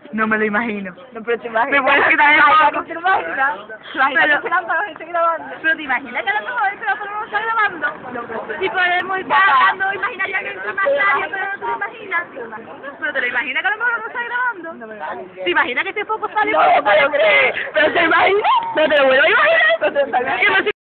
No me lo imagino. No, pero te imaginas. Me puedes quitar el foco. ¿Te imaginas? Pero- ¿Te lámparas esté grabando? Pero te imaginas que a lo mejor el teléfono no está grabando. No, pero... Y podemos estar hablando imaginariamente más nadie, pero no te lo imaginas. Pero te lo imaginas que a lo mejor no está grabando. No me lo imagino. ¿Te imaginas que este foco sale? No, no te lo crees. ¿Pero te imaginas? No te lo vuelvo a imaginar. No te lo imaginas. Que no